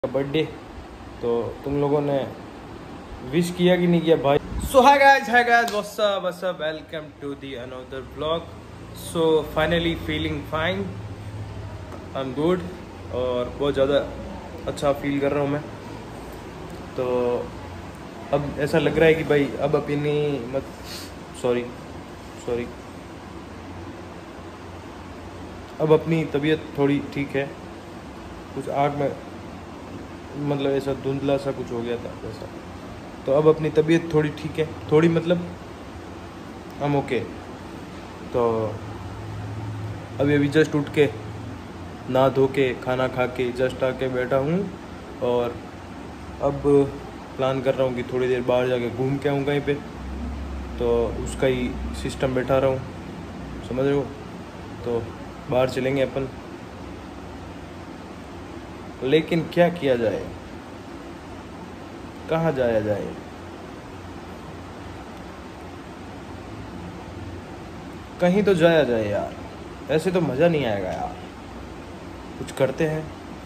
Birthday तो तुम लोगों ने विश किया कि नहीं किया भाई। So hi guys what's up welcome to the another vlog. So finally feeling fine, I am good और बहुत ज़्यादा अच्छा फील कर रहा हूँ मैं। तो अब ऐसा लग रहा है कि भाई अब अपनी अब अपनी तबीयत थोड़ी ठीक है। कुछ आँख में मतलब ऐसा धुंधला सा कुछ हो गया था वैसा, तो अब अपनी तबीयत थोड़ी ठीक है, थोड़ी मतलब हम ओके। तो अभी जस्ट उठ के नहा धो के खाना खा के जस्ट आके बैठा हूँ और अब प्लान कर रहा हूँ कि थोड़ी देर बाहर जाके घूम के आऊँ कहीं पे, तो उसका ही सिस्टम बैठा रहा हूँ, समझ रहे हो। तो बाहर चलेंगे अपन, लेकिन क्या किया जाए, कहाँ जाया जाए। कहीं तो जाया जाए यार, ऐसे तो मज़ा नहीं आएगा यार। कुछ करते हैं,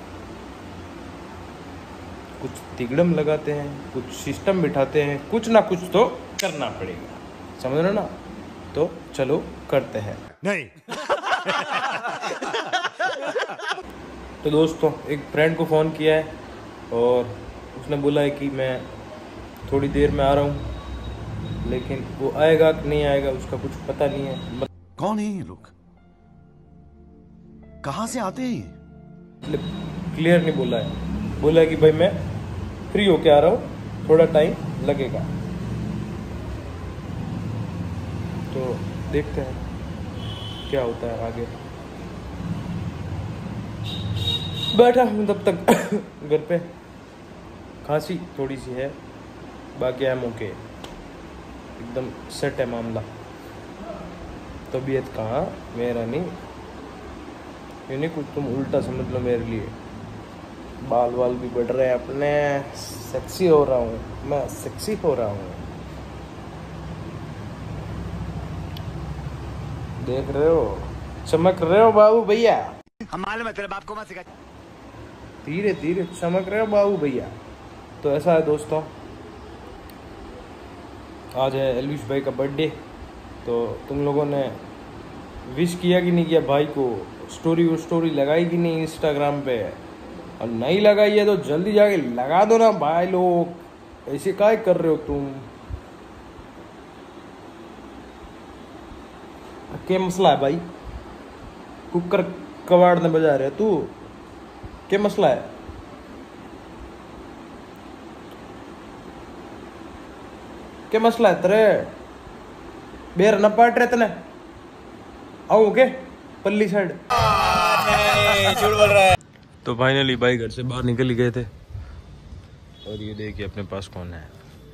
कुछ तिगड़म लगाते हैं, कुछ सिस्टम बिठाते हैं, कुछ ना कुछ तो करना पड़ेगा, समझ रहे हो ना। तो चलो करते हैं। नहीं तो दोस्तों एक फ्रेंड को फ़ोन किया है और उसने बोला है कि मैं थोड़ी देर में आ रहा हूँ, लेकिन वो आएगा कि नहीं आएगा उसका कुछ पता नहीं है। कौन है ये लोग, कहां से आते हैं? मतलब क्लियर नहीं बोला है, बोला है कि भाई मैं फ्री होके आ रहा हूँ, थोड़ा टाइम लगेगा। तो देखते हैं क्या होता है आगे। बैठा हूँ तब तक घर पे, खांसी थोड़ी सी है, बाकी हम ओके, एकदम सेट है मामला। तबीयत कहाँ, मेरा नहीं, ये नहीं कुछ तुम उल्टा समझ लो मेरे लिए। बाल वाल भी बढ़ रहे हैं अपने, सेक्सी हो रहा हूँ मैं, सेक्सी हो रहा हूँ। देख रहे हो, चमक रहे हो बाबू भैया, हमारे मतलब आपको मत सिखा। धीरे धीरे चमक रहे हो बाबू भैया। तो ऐसा है दोस्तों, आज है एलविश भाई का बर्थडे, तो तुम लोगों ने विश किया कि नहीं किया भाई को, स्टोरी लगाई कि नहीं इंस्टाग्राम पे, और नहीं लगाई है तो जल्दी जाके लगा दो ना भाई लोग, ऐसे काय कर रहे हो तुम। क्या मसला है भाई, कुकर कबाड़ ने बजा रहे तू, क्या मसला है। क्या मसला है तेरे, बेर न पाट रहे तने, आओ के पल्ली साइड। झूठ बोल रहा है। तो फाइनली भाई घर से बाहर निकल गए थे और ये देखिए अपने पास कौन है।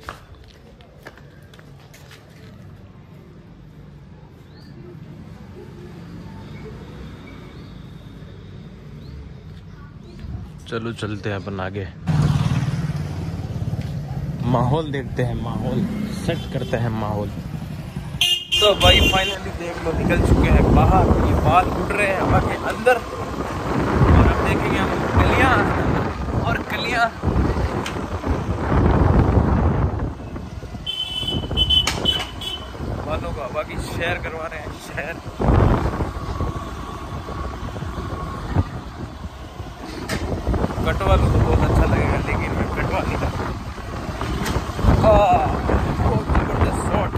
चलो चलते हैं अपन आगे, माहौल देखते हैं, माहौल सेट करते हैं माहौल। तो भाई फाइनली देख लो निकल चुके हैं बाहर, ये बाल उड़ रहे हैं हवा के अंदर और अब देखेंगे हम कलियां और कलियां। बालों का बाकी शेयर करवा रहे हैं, शेयर। कटवा लो तो बहुत अच्छा लगेगा, लेकिन मैं कटवा नहीं सकता। बहुत जबरदस्त शॉट।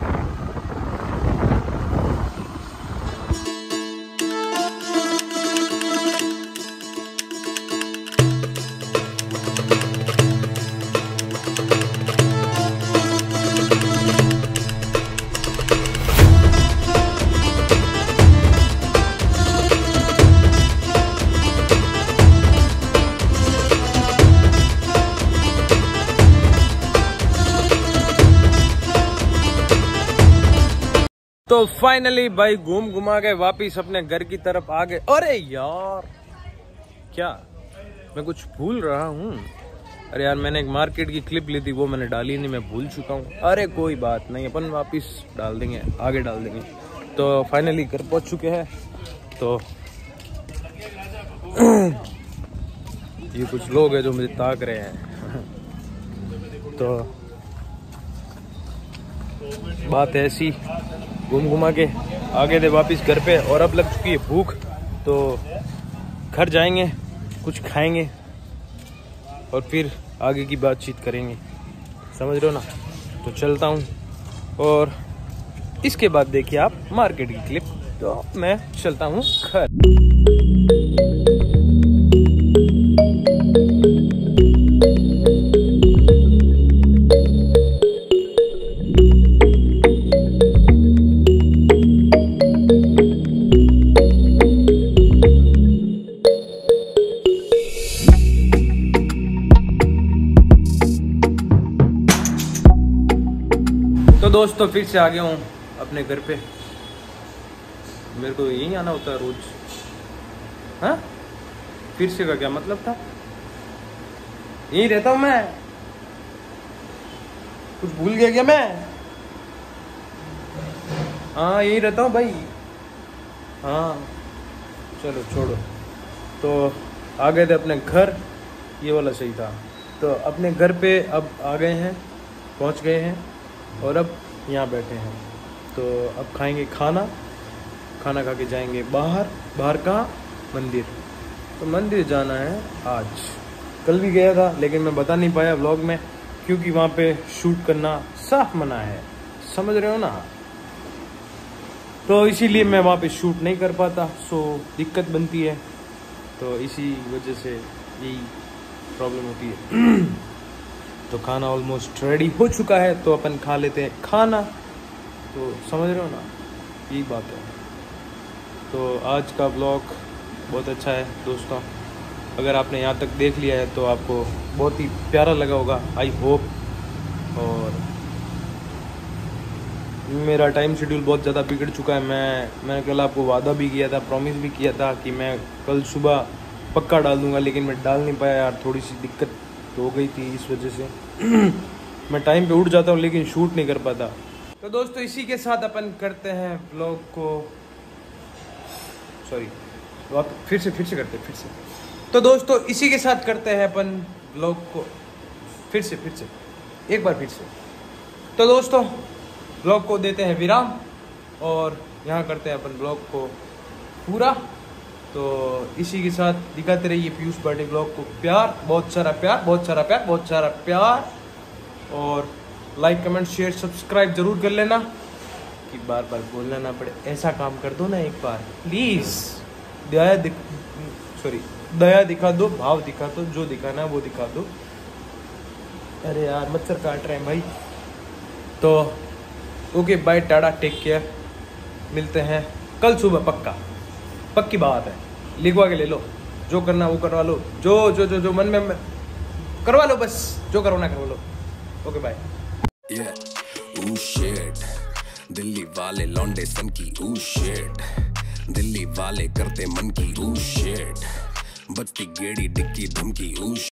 तो फाइनली भाई घूम घुमा के वापिस अपने घर की तरफ आ गए। अरे यार क्या मैं कुछ भूल रहा हूँ, अरे यार मैंने एक मार्केट की क्लिप ली थी, वो मैंने डाली नहीं, मैं भूल चुका हूँ। अरे कोई बात नहीं, अपन वापिस डाल देंगे, आगे डाल देंगे। तो फाइनली घर पहुँच चुके हैं। तो ये कुछ लोग हैं जो मुझे ताक रहे हैं। तो बात ऐसी घूम घुमा के आ गए थे वापस घर पे, और अब लग चुकी है भूख, तो घर जाएंगे, कुछ खाएंगे और फिर आगे की बातचीत करेंगे, समझ रहे हो ना। तो चलता हूँ, और इसके बाद देखिए आप मार्केट की क्लिप। तो मैं चलता हूँ घर। तो दोस्तों फिर से आ गया हूँ अपने घर पे। मेरे को यहीं आना होता है रोज। हाँ, फिर से का क्या मतलब था? यहीं रहता हूँ मैं। कुछ भूल गया क्या मैं? हाँ, यहीं रहता हूँ भाई। हाँ चलो छोड़ो। तो आ गए थे अपने घर, ये वाला सही था। तो अपने घर पे अब आ गए हैं, पहुँच गए हैं, और अब यहाँ बैठे हैं। तो अब खाएंगे खाना, खाना खा के जाएंगे बाहर। बाहर कहाँ? मंदिर। तो मंदिर जाना है आज। कल भी गया था लेकिन मैं बता नहीं पाया व्लॉग में, क्योंकि वहाँ पे शूट करना साफ मना है, समझ रहे हो ना। तो इसीलिए मैं वहाँ पे शूट नहीं कर पाता, सो दिक्कत बनती है। तो इसी वजह से यही प्रॉब्लम होती है। तो खाना ऑलमोस्ट रेडी हो चुका है, तो अपन खा लेते हैं खाना। तो समझ रहे हो ना, यही बात है। तो आज का ब्लॉग बहुत अच्छा है दोस्तों। अगर आपने यहाँ तक देख लिया है तो आपको बहुत ही प्यारा लगा होगा, आई होप। और मेरा टाइम शेड्यूल बहुत ज़्यादा बिगड़ चुका है। मैंने कल आपको वादा भी किया था, प्रॉमिस भी किया था कि मैं कल सुबह पक्का डाल दूँगा, लेकिन मैं डाल नहीं पाया यार। थोड़ी सी दिक्कत हो गई थी, इस वजह से मैं टाइम पे उठ जाता हूँ लेकिन शूट नहीं कर पाता। तो दोस्तों इसी के साथ अपन करते हैं ब्लॉग को, सॉरी फिर से करते हैं फिर से। तो दोस्तों इसी के साथ करते हैं अपन ब्लॉग को फिर से एक बार फिर से। तो दोस्तों ब्लॉग को देते हैं विराम, और यहाँ करते हैं अपन ब्लॉग को पूरा। तो इसी के साथ दिखाते रहिए पीयूष पार्टी ब्लॉग को प्यार, बहुत सारा प्यार, बहुत सारा प्यार, बहुत सारा प्यार। और लाइक कमेंट शेयर सब्सक्राइब जरूर कर लेना, कि बार बार बोलना ना पड़े। ऐसा काम कर दो ना एक बार प्लीज़। दया दिखा दो, भाव दिखा दो, जो दिखाना है वो दिखा दो। अरे यार मच्छर काट रहे हैं भाई। तो okay bye, tata, take care. मिलते हैं कल सुबह, पक्की बात है। लिखवा के ले लो, जो करना वो करवा लो, जो मन में करवा लो, बस जो करवाना करवा लो। Okay bye. दिल्ली वाले लौंडे सन की दिल्ली वाले करते मन की बजती गेड़ी डिक्की धमकी